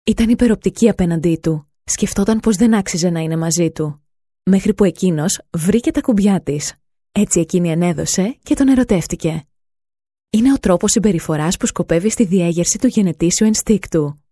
Ήταν υπεροπτική απέναντί του. Σκεφτόταν πως δεν άξιζε να είναι μαζί του. Μέχρι που εκείνος βρήκε τα κουμπιά της. Έτσι εκείνη ενέδωσε και τον ερωτεύτηκε. Είναι ο τρόπος συμπεριφοράς που σκοπεύει στη διέγερση του γενετήσιου ενστίκτου.